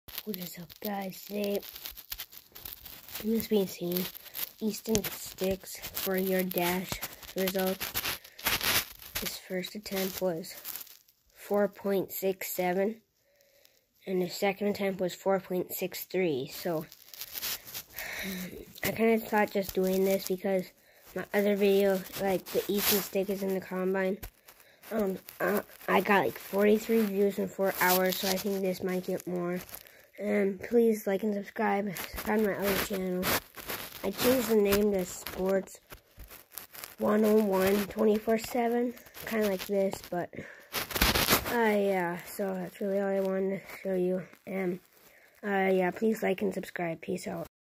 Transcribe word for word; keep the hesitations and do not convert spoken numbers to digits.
What is up, guys? Today I'm just being seen Easton sticks for your dash results. His first attempt was four point six seven and his second attempt was four point six three. So I kind of thought just doing this because my other video, like the Easton stick is in the combine, um uh, I got like forty-three views in four hours, so I think this might get more. And please like and subscribe. Subscribe to my other channel. I changed the name to Sports one oh one twenty-four seven, kind of like this, but uh, yeah, so that's really all I wanted to show you. And uh, yeah, please like and subscribe. Peace out.